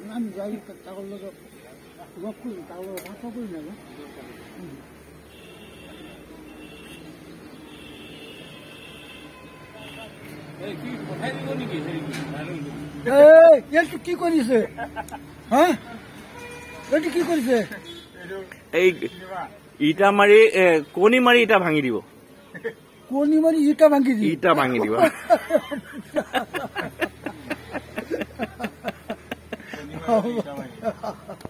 আমি যাই তাকর লগে লক করি তাকর ভাষা করি না কি করিছে হ্যাঁ কি করিছে এই ইটা মারি কণী মারি ইটা ভাঙি দিব কণী মারি ইটা ভাঙি দিব ইটা ভাঙি দিব